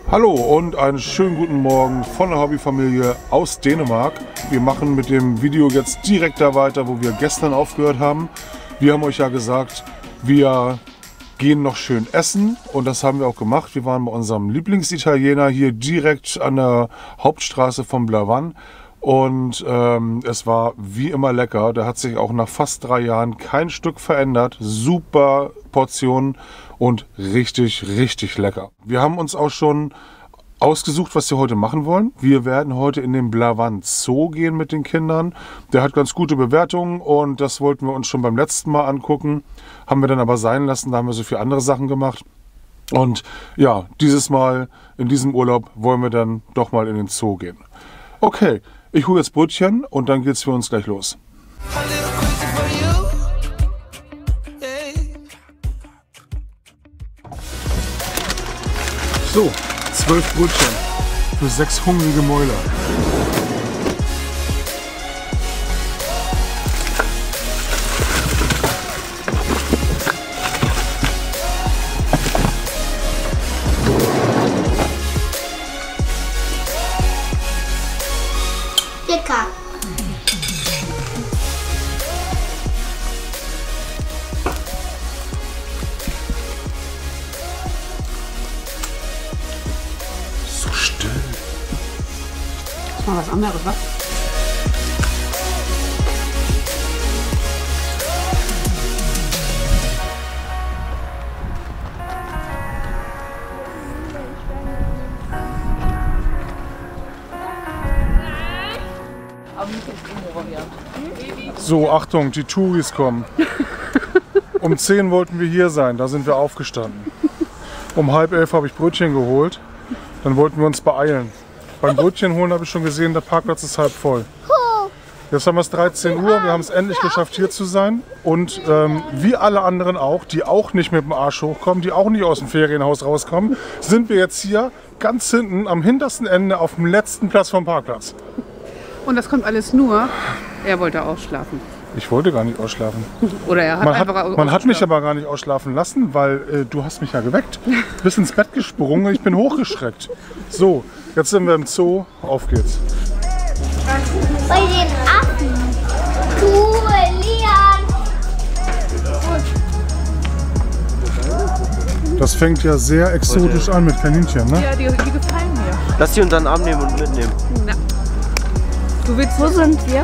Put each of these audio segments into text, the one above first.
Hallo und einen schönen guten Morgen von der Hobbyfamilie aus Dänemark. Wir machen mit dem Video jetzt direkt da weiter, wo wir gestern aufgehört haben. Wir haben euch ja gesagt, wir gehen noch schön essen und das haben wir auch gemacht. Wir waren bei unserem Lieblingsitaliener hier direkt an der Hauptstraße von Blavan. Und es war wie immer lecker. Der hat sich auch nach fast 3 Jahren kein Stück verändert. Super Portionen und richtig, richtig lecker. Wir haben uns auch schon ausgesucht, was wir heute machen wollen. Wir werden heute in den Blavan Zoo gehen mit den Kindern. Der hat ganz gute Bewertungen und das wollten wir uns schon beim letzten Mal angucken. Haben wir dann aber sein lassen, da haben wir so viele andere Sachen gemacht. Und ja, dieses Mal, in diesem Urlaub, wollen wir dann doch mal in den Zoo gehen. Okay. Ich hole jetzt Brötchen und dann geht's für uns gleich los. So, 12 Brötchen für 6 hungrige Mäuler. Lecker. So still. Das ist mal was anderes, was? So, Achtung, die Touris kommen. Um 10 wollten wir hier sein, da sind wir aufgestanden. Um 10:30 habe ich Brötchen geholt, dann wollten wir uns beeilen. Beim Brötchen holen habe ich schon gesehen, der Parkplatz ist halb voll. Jetzt haben wir es 13 Uhr, wir haben es endlich geschafft hier zu sein. Und wie alle anderen auch, die auch nicht mit dem Arsch hochkommen, die auch nicht aus dem Ferienhaus rauskommen, sind wir jetzt hier ganz hinten am hintersten Ende auf dem letzten Platz vom Parkplatz. Und das kommt alles nur, er wollte ausschlafen. Ich wollte gar nicht ausschlafen. Oder er hat Man hat mich aber gar nicht ausschlafen lassen, weil du hast mich ja geweckt. Du bist ins Bett gesprungen und ich bin hochgeschreckt. So, jetzt sind wir im Zoo. Auf geht's. Bei den Affen. Cool, Lian. Das fängt ja sehr exotisch an mit Kaninchen, ne? Ja, die gefallen mir. Lass die unter den Arm nehmen und mitnehmen. Na. Du willst, Wo sind wir?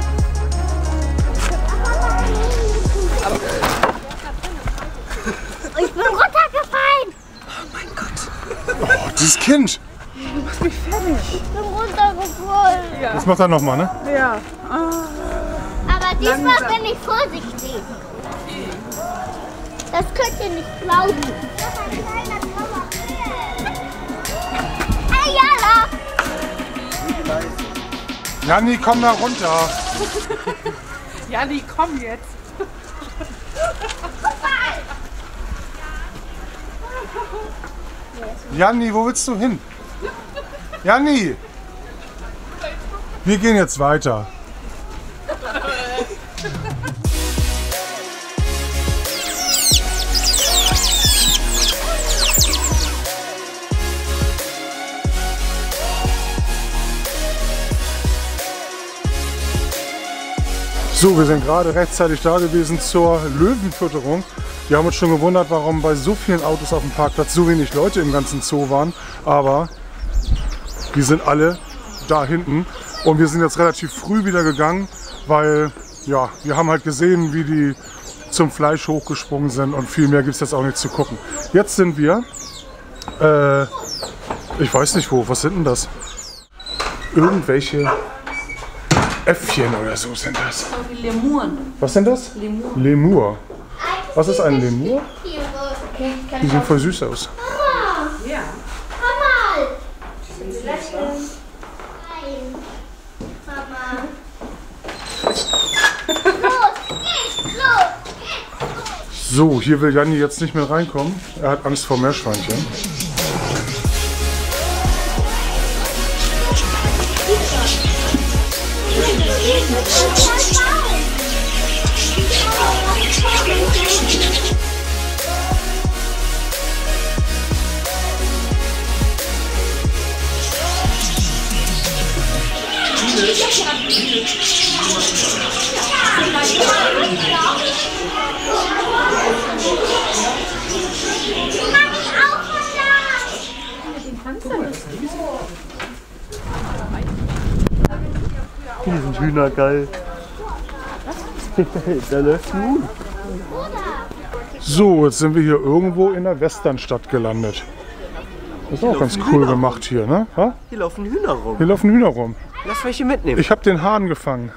Ich bin runtergefallen. Oh, dieses Kind! du machst mich fertig. Ich bin runtergefallen. Das macht er nochmal, ne? Ja. Aber diesmal Langsam. bin ich vorsichtig. Das könnt ihr nicht glauben. Hey, Jala! Janni, komm da runter! Janni, komm jetzt. Janni, wo willst du hin? Janni! Wir gehen jetzt weiter. So, wir sind gerade rechtzeitig da gewesen zur Löwenfütterung. Wir haben uns schon gewundert, warum bei so vielen Autos auf dem Parkplatz so wenig Leute im ganzen Zoo waren. Aber die sind alle da hinten. Und wir sind jetzt relativ früh wieder gegangen, weil ja, wir haben halt gesehen, wie die zum Fleisch hochgesprungen sind. Und viel mehr gibt es jetzt auch nicht zu gucken. Jetzt sind wir, ich weiß nicht wo, was sind denn das? Irgendwelche Äffchen oder so sind das. Lemuren. Was sind das? Lemur. Lemur. Was ist ein Lemur? Okay, Die sehen voll süß aus. Ja. Mama! Mama. Los! So, hier will Janni jetzt nicht mehr reinkommen. Er hat Angst vor Meerschweinchen. sind Hühner geil. Da läuft ein Huhn. So, jetzt sind wir hier irgendwo in der Westernstadt gelandet. Das ist auch ganz cool gemacht hier, ne? Ha? Hier laufen Hühner rum. Hier laufen Hühner rum. Lass welche mitnehmen. Ich habe den Hahn gefangen.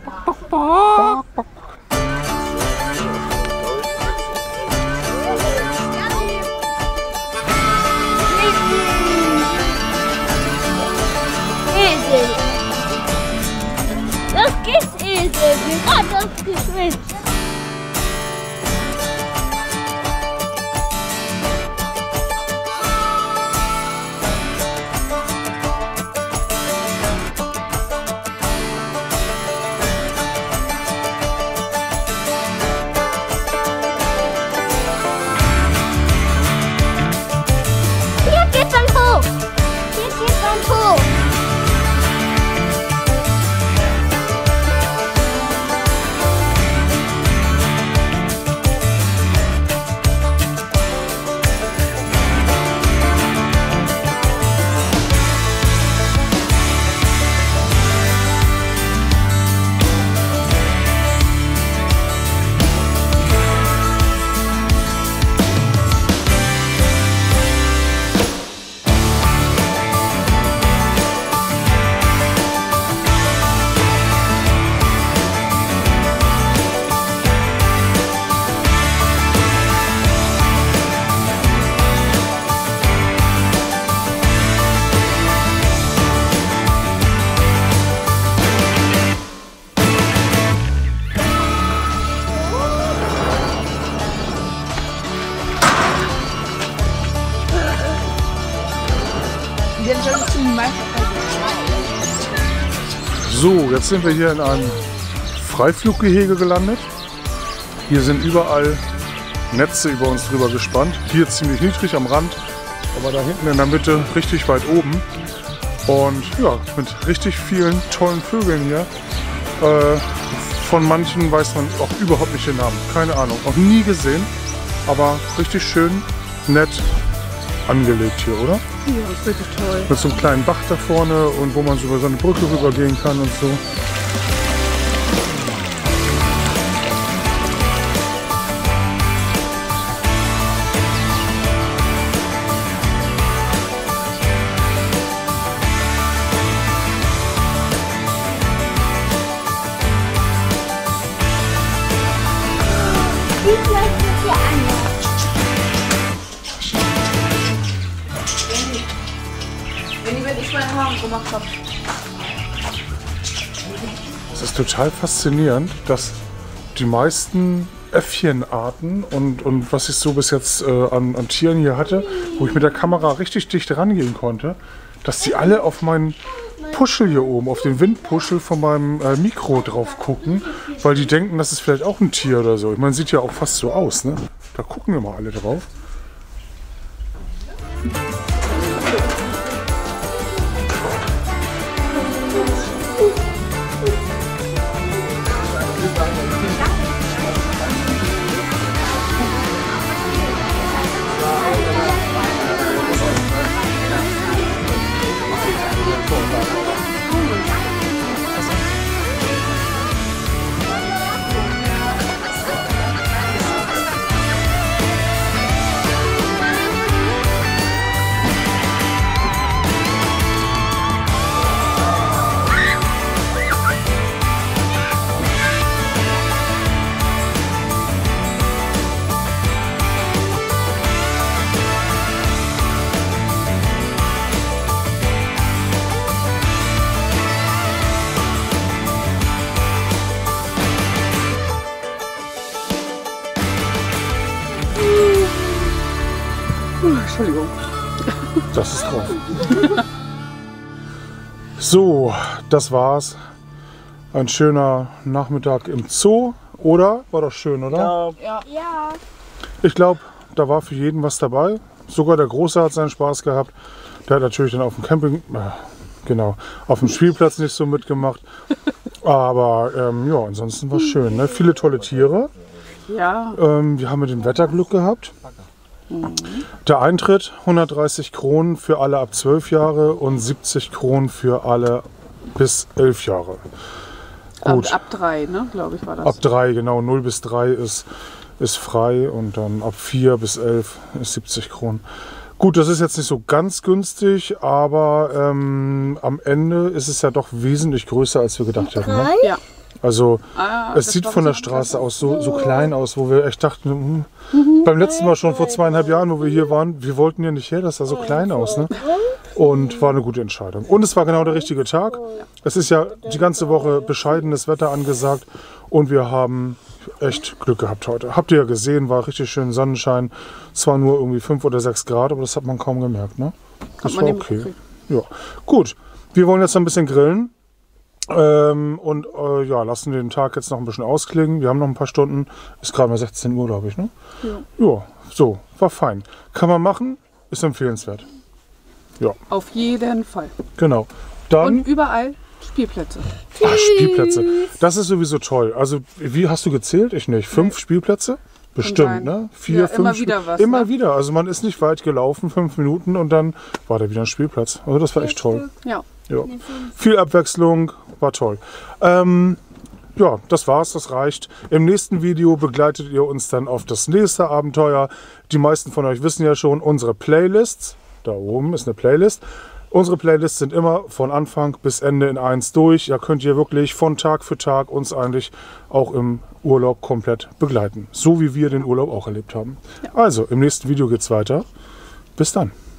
Esel. Das gibt Esel. Wie hat das geschwitzt? Hier geht man hoch. Hier geht man hoch. So, jetzt sind wir hier in einem Freifluggehege gelandet. Hier sind überall Netze über uns drüber gespannt. Hier ziemlich niedrig am Rand, aber da hinten in der Mitte richtig weit oben. Und ja, mit richtig vielen tollen Vögeln hier. Von manchen weiß man auch überhaupt nicht den Namen. Keine Ahnung, noch nie gesehen. Aber richtig schön, nett angelegt hier, oder? Ja, ist wirklich toll. Mit so einem kleinen Bach da vorne und wo man so über so eine Brücke rübergehen kann und so. Wie leuchtet hier an? Wenn ich meine Haare gemacht habe. Es ist total faszinierend, dass die meisten Äffchenarten und was ich so bis jetzt an Tieren hier hatte, wo ich mit der Kamera richtig dicht rangehen konnte, dass die alle auf meinen Puschel hier oben, auf den Windpuschel von meinem Mikro drauf gucken, weil die denken, das ist vielleicht auch ein Tier oder so. Ich meine, sieht ja auch fast so aus, ne? Da gucken immer alle drauf. Entschuldigung. Das ist drauf. So, das war's. Ein schöner Nachmittag im Zoo, oder? War doch schön, oder? Ja. Ja. Ich glaube, da war für jeden was dabei. Sogar der Große hat seinen Spaß gehabt. Der hat natürlich dann auf dem genau, auf dem Spielplatz nicht so mitgemacht. Aber ja, ansonsten war es schön. Ne? Viele tolle Tiere. Ja. Wir haben mit dem Wetter Glück gehabt. Der Eintritt 130 Kronen für alle ab 12 Jahre und 70 Kronen für alle bis 11 Jahre. Gut. Ab 3, ne, glaube ich, war das. Ab 3, genau, 0 bis 3 ist frei und dann ab 4 bis 11 ist 70 Kronen. Gut, das ist jetzt nicht so ganz günstig, aber am Ende ist es ja doch wesentlich größer, als wir gedacht hätten. Ne? Ja. Also es das sieht war von der so Straße aus so klein aus, wo wir echt dachten, beim letzten Mal schon vor 2,5 Jahren, wo wir hier waren, wir wollten ja nicht her, das sah so klein aus. Ne? Und war eine gute Entscheidung. Und es war genau der richtige Tag. Es ist ja die ganze Woche bescheidenes Wetter angesagt und wir haben echt Glück gehabt heute. Habt ihr ja gesehen, war richtig schön Sonnenschein. Zwar nur irgendwie 5 oder 6 Grad, aber das hat man kaum gemerkt. Ne? Das war okay. Ja. Gut, wir wollen jetzt noch ein bisschen grillen. Und ja, lassen den Tag jetzt noch ein bisschen ausklingen. Wir haben noch ein paar Stunden. Ist gerade mal 16 Uhr, glaube ich. Ne? Ja, so, war fein. Kann man machen, ist empfehlenswert. Ja. Auf jeden Fall. Genau. Dann, Und überall Spielplätze. Spielplätze. Das ist sowieso toll. Also, wie hast du gezählt? Ich nicht. 5 Spielplätze? Bestimmt, sein. ne? 4, Ja, 5 immer wieder was, Immer ne? wieder. Also man ist nicht weit gelaufen, 5 Minuten und dann war da wieder ein Spielplatz. Also das war echt toll. Ja. Ja. Viel Abwechslung, war toll. Ja, das war's, das reicht. Im nächsten Video begleitet ihr uns dann auf das nächste Abenteuer. Die meisten von euch wissen ja schon, unsere Playlists, da oben ist eine Playlist. Unsere Playlists sind immer von Anfang bis Ende in 1 durch. Da könnt ihr wirklich von Tag für Tag uns eigentlich auch im Urlaub komplett begleiten. So wie wir den Urlaub auch erlebt haben. Ja. Also, im nächsten Video geht's weiter. Bis dann.